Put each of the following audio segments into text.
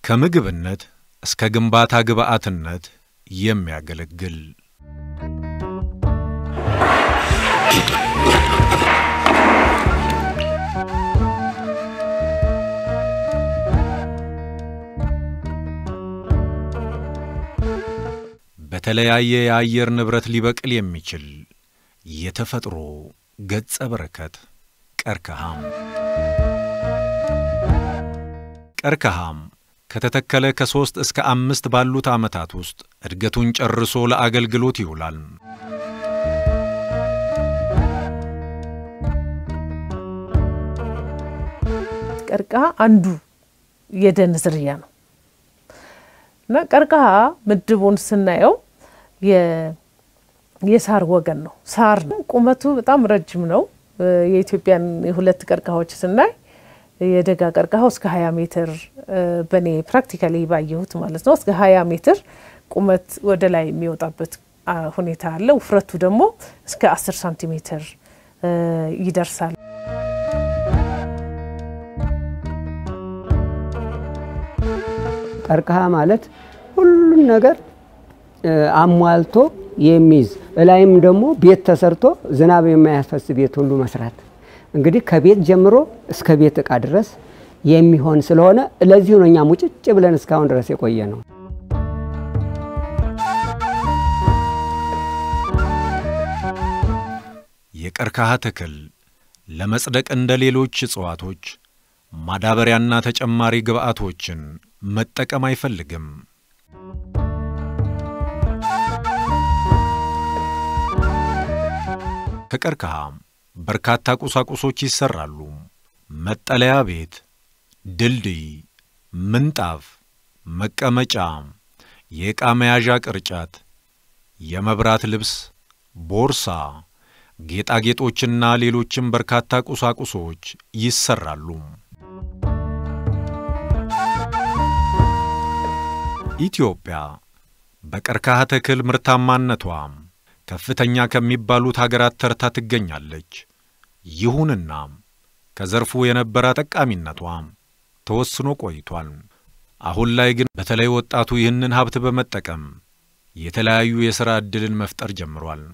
ከምግብነት እስከ ግንባታ ግብአትነት የሚያገለግል በተለያየ የአየር ንብረት ሊበቅል የሚችል የተፈጥሮ ገጸ በረከት ቀርከሃም ከተተከለ ከ3 እስከ 5 ባሉት ዓመታት ውስጥ እድገቱን ጨርሶ ለአገልግሎት ይውላል። ቀርከሃ አንዱ የደን ዝርያ ነው እና ቀርከሃ ምድቡን ስናየው የሳር ወገን ነው። ሳር ቁመቱ በጣም ረጅም ነው። የኢትዮጵያን የሁለት ቀርከሃዎች ስናይ የደጋ ቀርከሃው እስከ 20 ሜትር በኔ ፕራክቲካሊ ባየሁት ማለት ነው እስከ 20 ሜትር ቁመት ወደ ላይ የሚወጣበት ሁኔታ አለ። ውፍረቱ ደግሞ እስከ 10 ሳንቲሜትር ይደርሳል። ቀርከሃ ማለት ሁሉን ነገር አሟልቶ የሚይዝ እላይም ደግሞ ቤት ተሰርቶ ዝናብ የማያፈስ ቤት ሁሉ መስራት እንግዲህ ከቤት ጀምሮ እስከ ቤት ዕቃ ድረስ የሚሆን ስለሆነ ለዚህ ነው እኛ ሙጭጭ ብለን እስካሁን ድረስ የቆየ ነው። የቀርከሃ ተክል ለመጽደቅ እንደ ሌሎች እጽዋቶች ማዳበሪያና ተጨማሪ ግብአቶችን መጠቀም አይፈልግም። ከቀርከሃ በርካታ ቁሳቁሶች ይሰራሉ። መጠለያ ቤት፣ ድልድይ፣ ምንጣፍ፣ መቀመጫ፣ የዕቃ መያዣ ቅርጫት፣ የመብራት ልብስ፣ ቦርሳ፣ ጌጣጌጦችና ሌሎችም በርካታ ቁሳቁሶች ይሰራሉ። ኢትዮጵያ በቀርከሃ ተክል ምርታማነቷ ከፍተኛ ከሚባሉት ሀገራት ተርታ ትገኛለች። ይሁንና ከዘርፉ የነበረ ጠቃሚነቷ ተወስኖ ቆይቷል። አሁን ላይ ግን በተለይ ወጣቱ ይህንን ሀብት በመጠቀም የተለያዩ የሥራ ዕድልን መፍጠር ጀምሯል።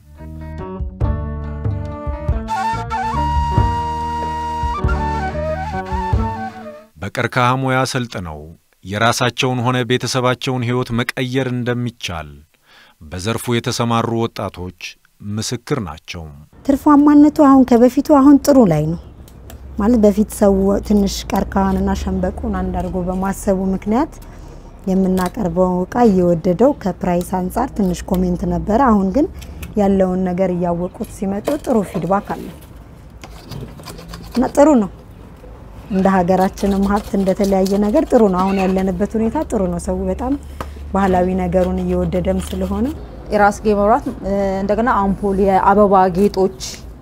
በቀርከሃ ሙያ ሰልጥነው የራሳቸውን ሆነ ቤተሰባቸውን ሕይወት መቀየር እንደሚቻል በዘርፉ የተሰማሩ ወጣቶች ምስክር ናቸው። ትርፋማነቱ አሁን ከበፊቱ አሁን ጥሩ ላይ ነው ማለት በፊት ሰው ትንሽ ቀርከሃንና ሸንበቆን አንዳርጎ በማሰቡ ምክንያት የምናቀርበው ዕቃ እየወደደው ከፕራይስ አንፃር ትንሽ ኮሜንት ነበር። አሁን ግን ያለውን ነገር ያወቁት ሲመጡ ጥሩ ፊድባክ አለ እና ጥሩ ነው። እንደ ሀገራችንም ሀብት እንደተለያየ ነገር ጥሩ ነው። አሁን ያለንበት ሁኔታ ጥሩ ነው። ሰው በጣም ባህላዊ ነገሩን እየወደደም ስለሆነ የራስጌ መብራት እንደገና አምፖል፣ የአበባ ጌጦች፣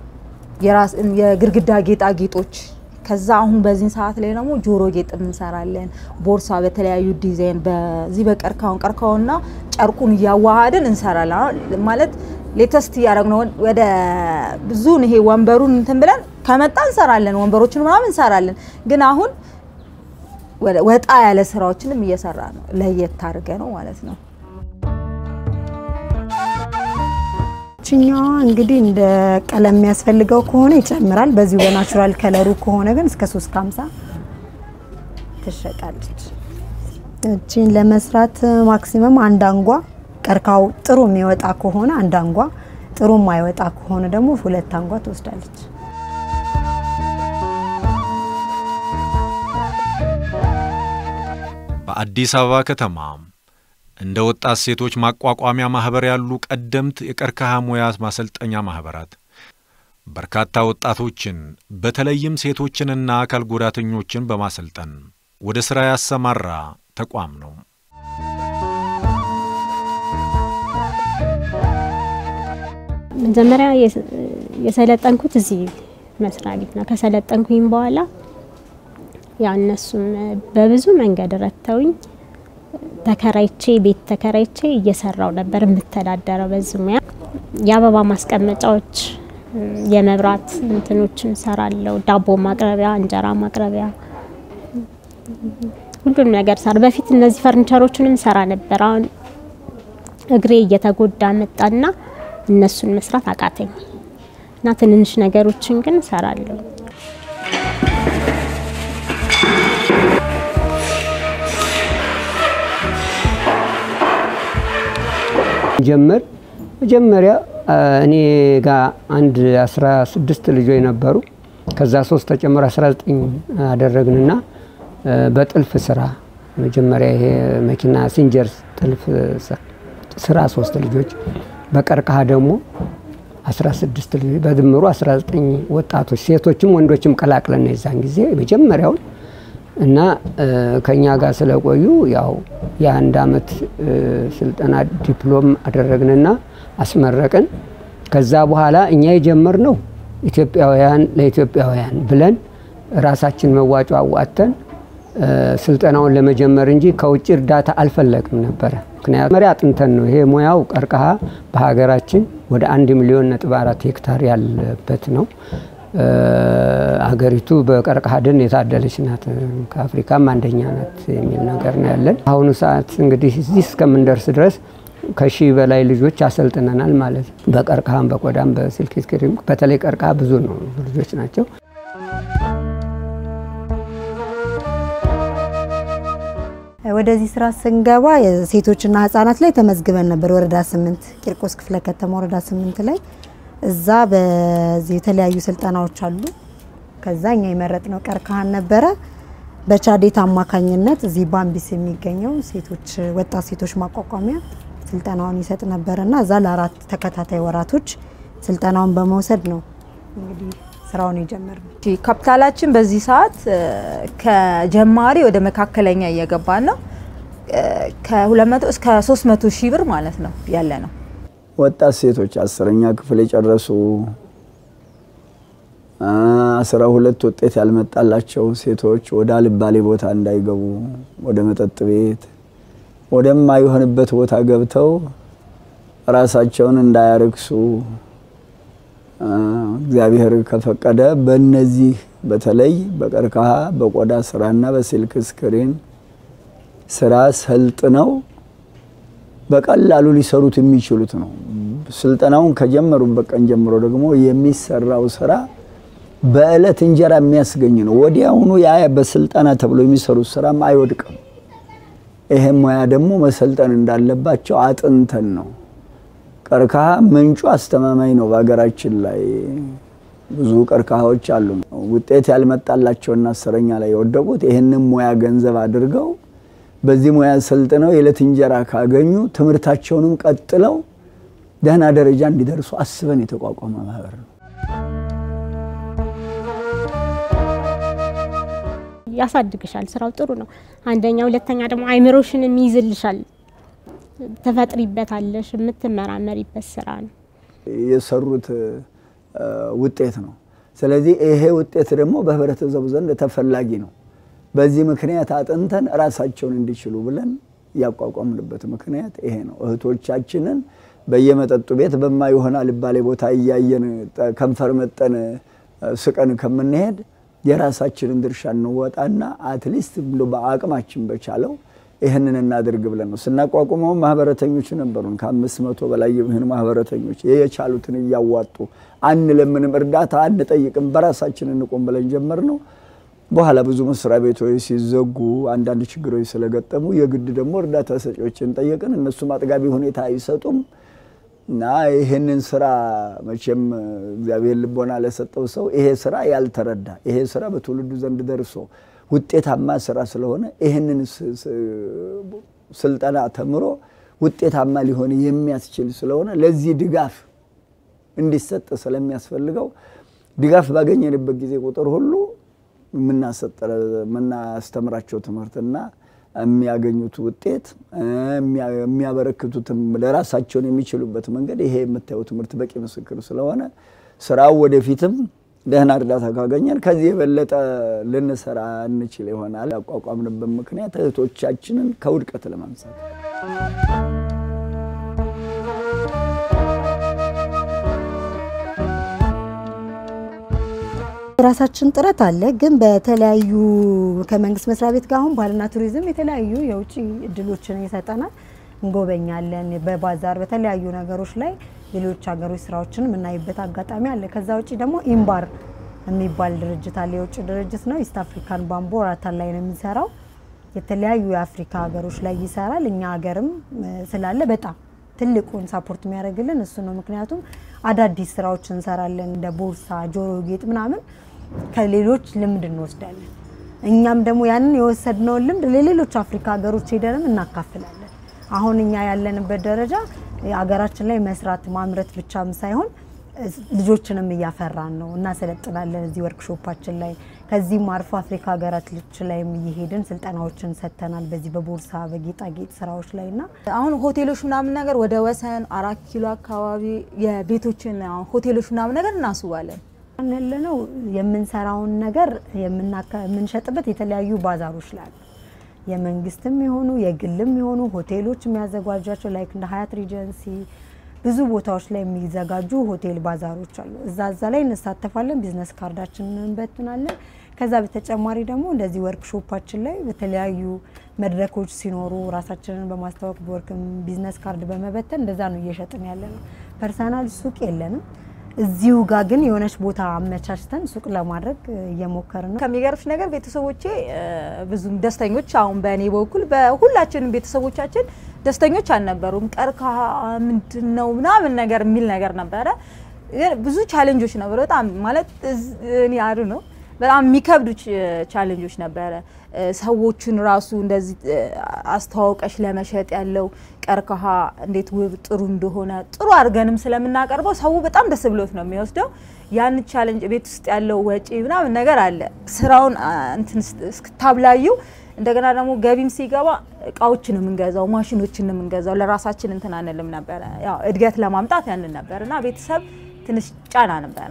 የግርግዳ ጌጣጌጦች ከዛ አሁን በዚህ ሰዓት ላይ ደግሞ ጆሮ ጌጥ እንሰራለን። ቦርሳ በተለያዩ ዲዛይን በዚህ በቀርከሃውና ጨርቁን ያዋሃደን እንሰራለን ማለት ሌተስት ያደረግነው ወደ ብዙን ይሄ ወንበሩን እንትን ብለን ከመጣ እንሰራለን። ወንበሮችን ምናምን እንሰራለን። ግን አሁን ወጣ ያለ ስራዎችንም እየሰራ ነው። ለየት አድርገ ነው ማለት ነው። ችኛዋ እንግዲህ እንደ ቀለም የሚያስፈልገው ከሆነ ይጨምራል። በዚሁ በናቹራል ከለሩ ከሆነ ግን እስከ 350 ትሸጣለች። እቺን ለመስራት ማክሲመም አንድ አንጓ ቀርከሃው ጥሩ የሚወጣ ከሆነ አንድ አንጓ፣ ጥሩ የማይወጣ ከሆነ ደግሞ 2 አንጓ ትወስዳለች። በአዲስ አበባ ከተማ እንደ ወጣት ሴቶች ማቋቋሚያ ማህበር ያሉ ቀደምት የቀርከሃ ሙያ ማሰልጠኛ ማህበራት በርካታ ወጣቶችን በተለይም ሴቶችንና አካል ጉዳተኞችን በማሰልጠን ወደ ሥራ ያሰማራ ተቋም ነው። መጀመሪያ የሰለጠንኩት እዚህ መስሪያ ቤት ነው። ከሰለጠንኩኝ በኋላ ያነሱም በብዙ መንገድ ረተውኝ ቤት ተከራይቼ እየሰራው ነበር የምተዳደረው በዚህ ሙያ። የአበባ ማስቀመጫዎች፣ የመብራት እንትኖችን ሰራለው፣ ዳቦ ማቅረቢያ፣ እንጀራ ማቅረቢያ ሁሉም ነገር ሰራ። በፊት እነዚህ ፈርኒቸሮችንም ሰራ ነበር። አሁን እግሬ እየተጎዳ መጣና እነሱን መስራት አቃተኝ እና ትንንሽ ነገሮችን ግን ሰራለሁ። መጀመሪያ እኔ ጋር አንድ 16 ልጆች ነበሩ። ከዛ 3 ተጨምሮ 19 አደረግንና በጥልፍ ስራ መጀመሪያ ይሄ መኪና ሲንጀር ጥልፍ ስራ 3 ልጆች በቀርቃሃ ደግሞ 16 ልጆች በድምሩ 19 ወጣቶች ሴቶችም ወንዶችም ቀላቅለን የዛን ጊዜ መጀመሪያው እና ከኛ ጋር ስለቆዩ ያው የአንድ አመት ስልጠና ዲፕሎም አደረግንና አስመረቅን። ከዛ በኋላ እኛ የጀመርነው ኢትዮጵያውያን ለኢትዮጵያውያን ብለን ራሳችን መዋጮ አዋጥተን ስልጠናውን ለመጀመር እንጂ ከውጭ እርዳታ አልፈለግም ነበር። ምክንያቱም መሪያ አጥንተን ነው ይሄ ሙያው ቀርቀሃ በሀገራችን ወደ 1.4 ሚሊዮን ሄክታር ያለበት ነው። ሀገሪቱ በቀርቀሃ ደን የታደለች ናት፣ ከአፍሪካም አንደኛ ናት የሚል ነገር ነው ያለን። አሁን ሰዓት እንግዲህ እዚህ እስከምንደርስ ድረስ ከ1000 በላይ ልጆች አሰልጥነናል ማለት ነው። በቀርቀሃም በቆዳም በሲልክ ስክሪን በተለይ ቀርቀሃ ብዙ ነው ልጆች ናቸው። ወደዚህ ስራ ስንገባ የሴቶችና ህፃናት ላይ ተመዝግበን ነበር። ወረዳ 8 ቂርቆስ ክፍለ ከተማ ወረዳ 8 ላይ እዛ በዚህ የተለያዩ ስልጠናዎች አሉ። ከዛኛ የመረጥነው ቀርቀሃን ነበረ። በቻዴት አማካኝነት እዚህ ባምቢስ የሚገኘው ሴቶች ወጣት ሴቶች ማቋቋሚያ ስልጠናውን ይሰጥ ነበርና እዛ ለ4 ተከታታይ ወራቶች ስልጠናውን በመውሰድ ነው እንግዲህ ስራውን የጀመርነው። ካፒታላችን በዚህ ሰዓት ከጀማሪ ወደ መካከለኛ እየገባን ነው። ከ200 እስከ 300 ሺህ ብር ማለት ነው ያለ ነው። ወጣት ሴቶች 10ኛ ክፍል የጨረሱ 12 ውጤት ያልመጣላቸው ሴቶች ወደ አልባሌ ቦታ እንዳይገቡ ወደ መጠጥ ቤት ወደማይሆንበት ቦታ ገብተው ራሳቸውን እንዳያረክሱ እግዚአብሔር ከፈቀደ በእነዚህ በተለይ በቀርቀሃ በቆዳ ስራና በሲልክ ስክሪን ስራ ሰልጥነው በቀላሉ ሊሰሩት የሚችሉት ነው። ስልጠናውን ከጀመሩበት ቀን ጀምሮ ደግሞ የሚሰራው ስራ በእለት እንጀራ የሚያስገኝ ነው። ወዲያውኑ ያ በስልጠና ተብሎ የሚሰሩት ስራም አይወድቅም። ይሄም ሙያ ደግሞ መሰልጠን እንዳለባቸው አጥንተን ነው። ቀርቀሃ ምንጩ አስተማማኝ ነው። በአገራችን ላይ ብዙ ቀርቀሃዎች አሉ። ውጤት ያልመጣላቸውና 10ኛ ላይ የወደቁት ይሄንን ሙያ ገንዘብ አድርገው በዚህ ሙያ ሰልጥነው የዕለት እንጀራ ካገኙ ትምህርታቸውንም ቀጥለው ደህና ደረጃ እንዲደርሱ አስበን የተቋቋመ ማህበር ነው። ያሳድግሻል። ስራው ጥሩ ነው። አንደኛ፣ ሁለተኛ ደግሞ አይምሮሽንም ይይዝልሻል። ተፈጥሪበታለሽ፣ የምትመራመሪበት ስራ ነው። የሰሩት ውጤት ነው። ስለዚህ ይሄ ውጤት ደግሞ በህብረተሰቡ ዘንድ ተፈላጊ ነው። በዚህ ምክንያት አጥንተን ራሳቸውን እንዲችሉ ብለን ያቋቋምንበት ምክንያት ይሄ ነው። እህቶቻችንን በየመጠጡ ቤት በማይሆን አልባሌ ቦታ እያየን ከንፈር መጠን ስቀን ከምንሄድ የራሳችንን ድርሻ እንወጣና አትሊስት ብሎ በአቅማችን በቻለው ይሄንን እናድርግ ብለን ነው ስናቋቁመው። ማህበረተኞች ነበሩን ከ500 በላይ የሚሆኑ ማህበረተኞች የቻሉትን እያዋጡ አንለምንም፣ እርዳታ አንጠይቅም፣ በራሳችን እንቆም ብለን ጀመርነው። በኋላ ብዙ መስሪያ ቤቶች ሲዘጉ አንዳንድ ችግሮች ስለገጠሙ የግድ ደግሞ እርዳታ ሰጪዎችን ጠየቅን። እነሱም አጥጋቢ ሁኔታ አይሰጡም እና ይሄንን ስራ መቼም እግዚአብሔር ልቦና ለሰጠው ሰው ይሄ ስራ ያልተረዳ ይሄ ስራ በትውልዱ ዘንድ ደርሶ ውጤታማ ስራ ስለሆነ ይሄንን ስልጠና ተምሮ ውጤታማ ሊሆን የሚያስችል ስለሆነ ለዚህ ድጋፍ እንዲሰጥ ስለሚያስፈልገው ድጋፍ ባገኘንበት ጊዜ ቁጥር ሁሉ ምናስተምራቸው ትምህርትና የሚያገኙት ውጤት የሚያበረክቱትም ለራሳቸው የሚችሉበት መንገድ ይሄ የምታዩት ትምህርት በቂ ምስክር ስለሆነ ስራው ወደፊትም ደህና እርዳታ ካገኘን ከዚህ የበለጠ ልንሰራ እንችል ይሆናል። ያቋቋምንበት ምክንያት እህቶቻችንን ከውድቀት ለማንሳት የራሳችን ጥረት አለ ግን በተለያዩ ከመንግስት መስሪያ ቤት ጋር አሁን ባህልና ቱሪዝም የተለያዩ የውጪ እድሎችን ይሰጠናል እንጎበኛለን በባዛር በተለያዩ ነገሮች ላይ ሌሎች ሀገሮች ስራዎችን ምናይበት አጋጣሚ አለ ከዛ ውጪ ደግሞ ኢምባር የሚባል ድርጅት አለ የውጭ ድርጅት ነው ኢስት አፍሪካን ባምቦ ራታን ላይ ነው የሚሰራው የተለያዩ የአፍሪካ ሀገሮች ላይ ይሰራል እኛ ሀገርም ስላለ በጣም ትልቁን ሰፖርት የሚያደርግልን እሱ ነው ምክንያቱም አዳዲስ ስራዎችን እንሰራለን እንደ ቦርሳ ጆሮ ጌጥ ምናምን ከሌሎች ልምድ እንወስዳለን እኛም ደግሞ ያንን የወሰድነው ልምድ ለሌሎች አፍሪካ ሀገሮች ሄደንም እናካፍላለን አሁን እኛ ያለንበት ደረጃ ሀገራችን ላይ መስራት ማምረት ብቻም ሳይሆን ልጆችንም ያፈራን ነው እና ሰለጥናለን እዚህ ወርክሾፓችን ላይ ከዚህ ማርፎ አፍሪካ ሀገራቶች ላይ የሚሄድን ስልጠናዎችን ሰተናል በዚህ በቦርሳ በጌጣጌጥ ስራዎች ላይና አሁን ሆቴሎች ምናምን ነገር ወደ ወሰን 4 ኪሎ አካባቢ የቤቶችን ሆቴሎች ምናምን ነገር እናስባለን አንለነው የምንሰራውን ነገር የምንሸጥበት የተለያዩ ባዛሮች ላይ የመንግስትም ይሆኑ የግልም ይሆኑ ሆቴሎች የሚያዘጋጇቸው ላይክ እንደ ሀያት ሪጀንሲ ብዙ ቦታዎች ላይ የሚዘጋጁ ሆቴል ባዛሮች አሉ እዛዛ ላይ እንሳተፋለን ቢዝነስ ካርዳችንን እንበትናለን ከዛ በተጨማሪ ደግሞ እንደዚህ ወርክሾፓችን ላይ በተለያዩ መድረኮች ሲኖሩ ራሳችንን በማስተዋወቅ በወርክም ቢዝነስ ካርድ በመበተን እንደዛ ነው እየሸጥን ያለነው ፐርሰናል ሱቅ የለንም እዚሁ ጋር ግን የሆነች ቦታ አመቻችተን ሱቅ ለማድረግ እየሞከርን ነው ከሚገርምሽ ነገር ቤተሰቦቼ ብዙም ደስተኞች አሁን በእኔ በኩል በሁላችንም ቤተሰቦቻችን ደስተኞች አልነበሩም ቀርካሃ ምንድነው ምናምን ነገር የሚል ነገር ነበረ ብዙ ቻሌንጆች ነበሩ በጣም ማለት እኔ አሩ ነው በጣም የሚከብዱ ቻሌንጆች ነበረ ሰዎችን ራሱ እንደዚህ አስተዋውቀሽ ለመሸጥ ያለው ቀርካሃ እንዴት ውብ ጥሩ እንደሆነ ጥሩ አርገንም ስለምናቀርበው ሰው በጣም ደስ ብሎት ነው የሚወስደው ያን ቻሌንጅ ቤት ውስጥ ያለው ወጪ ምናምን ነገር አለ ስራውን እንትን እስክታብላዩ እንደገና ደግሞ ገቢም ሲገባ እቃዎችን ምንገዛው ማሽኖችን ምንገዛው ለራሳችን እንትን አንልም ነበር ያው እድገት ለማምጣት ያንን ነበርና ቤተሰብ ትንሽ ጫና ነበር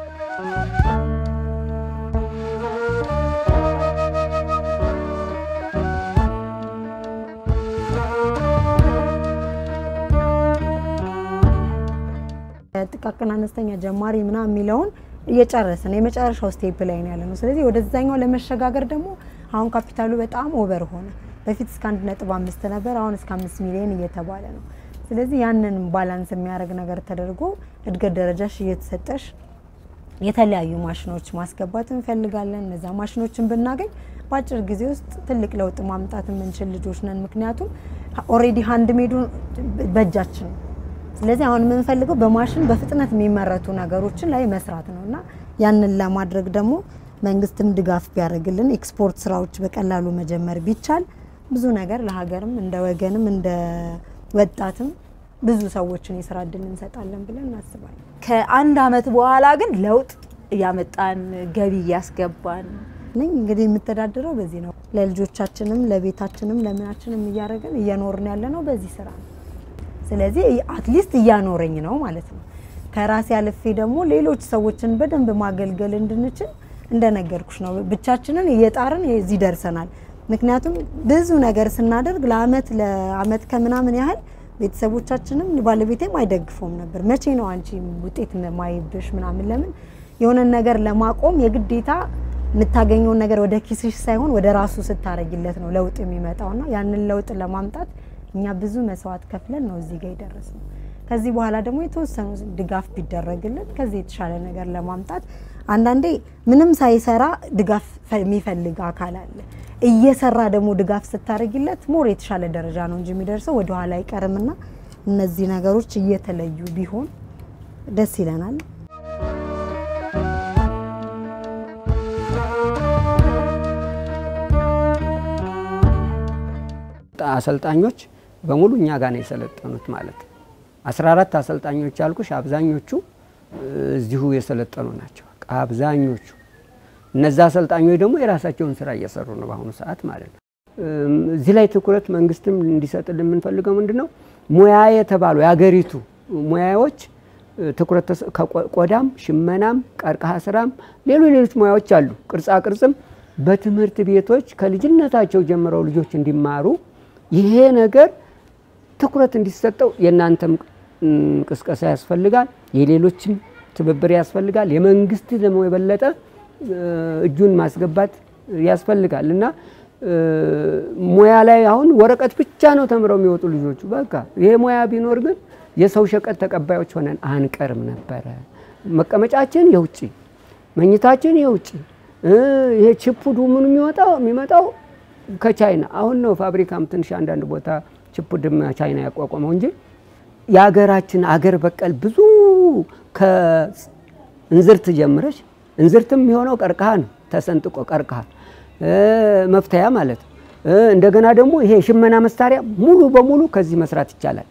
ጥቃቅን አነስተኛ ጀማሪ ምናምን የሚለውን እየጨረስን የመጨረሻው ስቴፕ ላይ ነው ያለነው ስለዚህ ወደዛኛው ለመሸጋገር ደግሞ አሁን ካፒታሉ በጣም ኦቨር ሆነ በፊት እስከ 1.5 ነበር አሁን እስከ 5 ሚሊዮን እየተባለ ነው ስለዚህ ያንን ባላንስ የሚያደርግ ነገር ተደርጎ እድገት ደረጃሽ እየተሰጠሽ የተለያዩ ማሽኖች ማስገባት እንፈልጋለን እነዛ ማሽኖችን ብናገኝ ባጭር ጊዜ ውስጥ ትልቅ ለውጥ ማምጣት የምንችል ልጆች ነን ምክንያቱም ኦሬዲ ሃንድ ሜዱ በእጃችን ስለዚህ አሁን ምን ፈልገው በማሽን በፍጥነት የሚመረቱ ነገሮችን ላይ መስራት ነውና ያንን ለማድረግ ደግሞ መንግስትም ድጋፍ ቢያደርግልን ኤክስፖርት ስራዎች በቀላሉ መጀመር ቢቻል ብዙ ነገር ለሀገርም እንደ ወገንም እንደ ወጣትም ብዙ ሰዎችን የስራ እድል እንሰጣለን ብለን እናስባለን ከአንድ አመት በኋላ ግን ለውጥ ያመጣን ገቢ ያስገባን እንግዲህ የምተዳደረው በዚህ ነው ለልጆቻችንም ለቤታችንም ለምናችንም እያረጋን እየኖርን ያለነው በዚህ ስራ ነው ስለዚህ አትሊስት እያኖረኝ ነው ማለት ነው ከራሴ አልፌ ደግሞ ሌሎች ሰዎችን በደንብ ማገልገል እንድንችል እንደነገርኩሽ ነው ብቻችንን እየጣርን እዚህ ደርሰናል ምክንያቱም ብዙ ነገር ስናደርግ ለአመት ከምናምን ያህል ቤተሰቦቻችንም ባለቤቴም አይደግፉም ነበር መቼ ነው አንቺ ውጤት ማይብሽ ምናምን ለምን የሆነ ነገር ለማቆም የግዴታ የምታገኘው ነገር ወደ ኪስሽ ሳይሆን ወደ ራሱ ስታረጊለት ነው ለውጥ የሚመጣውና ያንን ለውጥ ለማምጣት እኛ ብዙ መስዋዕት ከፍለን ነው እዚህ ጋር ደረስነው ከዚህ በኋላ ደግሞ የተወሰኑ ድጋፍ ቢደረግልን ከዚህ የተሻለ ነገር ለማምጣት አንዳንዴ ምንም ሳይሰራ ድጋፍ የሚፈልግ አካል አለ እየሰራ ደግሞ ድጋፍ ስታረጊለት ሞር የተሻለ ደረጃ ነው እንጂ የሚደርሰው ወደ ኋላ አይቀርምና እነዚህ ነገሮች እየተለዩ ቢሆን ደስ ይለናል አሰልጣኞች በሙሉ እኛ ጋር ነው የሰለጠኑት ማለት 14 አሰልጣኞች ያልኩሽ አብዛኞቹ እዚሁ የሰለጠኑ ናቸው አብዛኞቹ እነዛ አሰልጣኞች ደግሞ የራሳቸውን ስራ እየሰሩ ነው በአሁኑ ሰዓት ማለት ነው እዚህ ላይ ትኩረት መንግስትም እንዲሰጥልን የምንፈልገው ምንድነው ሙያ የተባሉ ያገሪቱ ሙያዎች ትኩረት ቆዳም ሽመናም ቀርቀሃ ስራም ሌሎች ሙያዎች አሉ ቅርጻ ቅርጽም በትምህርት ቤቶች ከልጅነታቸው ጀምረው ልጆች እንዲማሩ ይሄ ነገር ትኩረት እንዲሰጠው የናንተም ቅስቀሳ ያስፈልጋል የሌሎችም ትብብር ያስፈልጋል የመንግስት ደግሞ የበለጠ እጁን ማስገባት ያስፈልጋል እና ሙያ ላይ አሁን ወረቀት ብቻ ነው ተምረው የሚወጡ ልጆቹ በቃ ይሄ ሙያ ቢኖር ግን የሰው ሸቀጥ ተቀባዮች ሆነን አንቀርም ነበር መቀመጫችን የውጪ መኝታችን የውጪ ይሄ ቺፑዱ ምን የሚመጣው ከቻይና አሁን ነው ፋብሪካም ትንሽ አንዳንድ ቦታ ቺፑድም ቻይና ያቋቋመው እንጂ ያገራችን አገር በቀል ብዙ ከእንዝርት ጀምረሽ እንዝርትም የሚሆነው ቀርቀሃ ነው ተሰንጥቆ ቀርቀሃ መፍተያ ማለት እንደገና ደግሞ ይሄ ሽመና መሳሪያ ሙሉ በሙሉ ከዚህ መስራት ይቻላል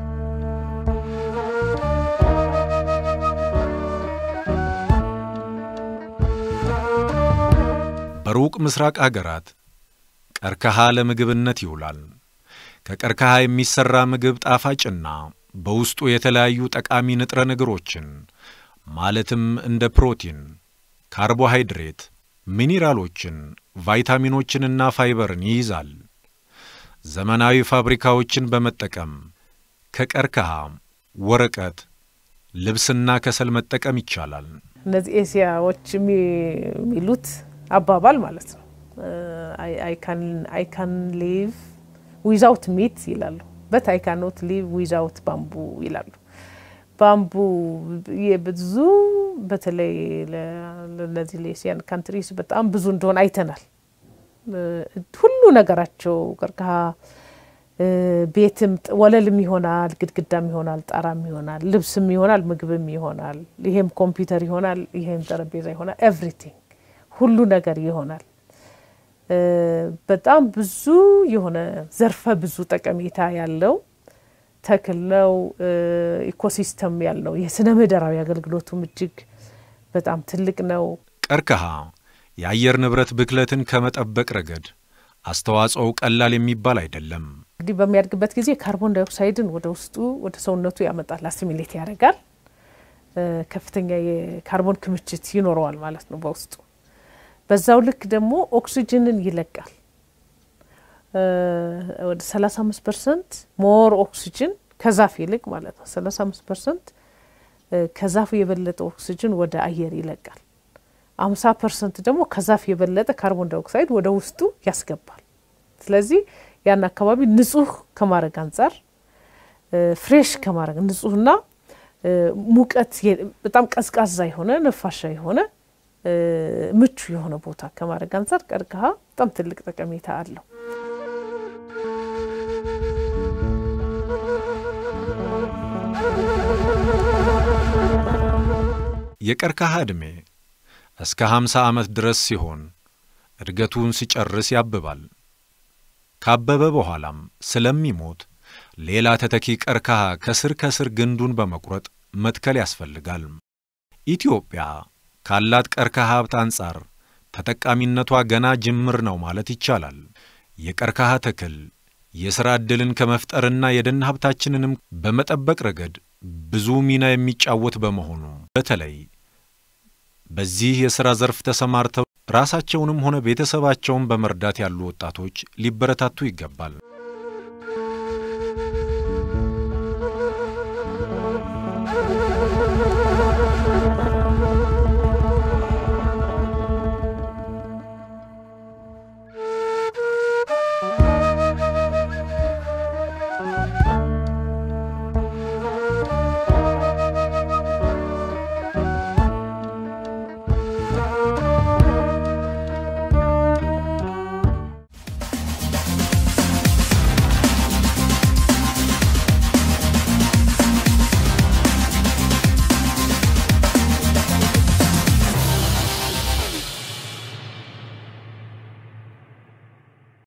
በሩቅ ምስራቅ አገራት ቀርቀሃ ለምግብነት ይውላል ከቀርቀሃ የሚሰራ ምግብ ጣፋጭና በውስጡ የተለያዩ ጠቃሚ ንጥረ ነገሮችን ማለትም እንደ ፕሮቲን ካርቦሃይድሬት ሚኒራሎችን ቫይታሚኖችንና ፋይበርን ይይዛል ዘመናዊ ፋብሪካዎችን በመጠቀም ከቀርቀሃ ወረቀት ልብስና ከሰል መጠቀም ይቻላል እነዚህ ኤሲያዎች የሚሉት አባባል ማለት ነው I can live without meat ይላሉ but I cannot live without bamboo ይላሉ ባምቡ የብዙ በተለይ ለነዚህ ለኤሲያን ካንትሪስ በጣም ብዙ እንደሆነ አይተናል ሁሉ ነገራቸው ቀርቀሃ ቤትም ወለልም ይሆናል ግድግዳም ይሆናል ጣራም ይሆናል ልብስም ይሆናል ምግብም ይሆናል ይሄም ኮምፒውተር ይሆናል ይሄም ጠረጴዛ ይሆናል ኤቭሪቲንግ ሁሉ ነገር ይሆናል በጣም ብዙ የሆነ ዘርፈ ብዙ ጠቀሜታ ያለው ተክል ነው ኢኮሲስተም ያለው የስነ ምህዳራዊ አገልግሎቱም እጅግ በጣም ትልቅ ነው ቀርቀሃ የአየር ንብረት ብክለትን ከመጠበቅ ረገድ አስተዋጽኦ ቀላል የሚባል አይደለም እንግዲህ በሚያድግበት ጊዜ ካርቦን ዳይኦክሳይድን ወደ ውስጡ ወደ ሰውነቱ ያመጣል አሲሚሌት ያደርጋል ከፍተኛ የካርቦን ክምችት ይኖረዋል ማለት ነው በውስጡ በዛው ልክ ደግሞ ኦክሲጅንን ይለቃል ወደ 35% ሞር ኦክሲጅን ከዛፍ ይልቅ ማለት ነው 35% ከዛፍ የበለጠ ኦክሲጅን ወደ አየር ይለቃል 50% ደግሞ ከዛፍ የበለጠ ካርቦን ዳይኦክሳይድ ወደ ውስጡ ያስገባል ስለዚህ ያን አካባቢ ንጹህ ከማረግ አንፃር ፍሬሽ ከማረግ ንጹህና ሙቀት በጣም ቀዝቃዛ የሆነ ነፋሻ የሆነ ምቹ የሆነ ቦታ ከማረግ አንፃር ቀርቀሃ በጣም ትልቅ ጠቀሜታ አለው የቀርቀሃ ዕድሜ እስከ 50 ዓመት ድረስ ሲሆን እድገቱን ሲጨርስ ያብባል ካበበ በኋላም ስለሚሞት ሌላ ተተኪ ቀርቀሃ ከስር ግንዱን በመቁረጥ መትከል ያስፈልጋል ኢትዮጵያ ካላት ቀርቀሃ ሀብት አንፃር ተጠቃሚነቷ ገና ጅምር ነው ማለት ይቻላል የቀርቀሃ ተክል የሥራ ዕድልን ከመፍጠርና የደን ሀብታችንንም በመጠበቅ ረገድ ብዙ ሚና የሚጫወት በመሆኑ በተለይ በዚህ የሥራ ዘርፍ ተሰማርተው ራሳቸውንም ሆነ ቤተሰባቸውን በመርዳት ያሉ ወጣቶች ሊበረታቱ ይገባል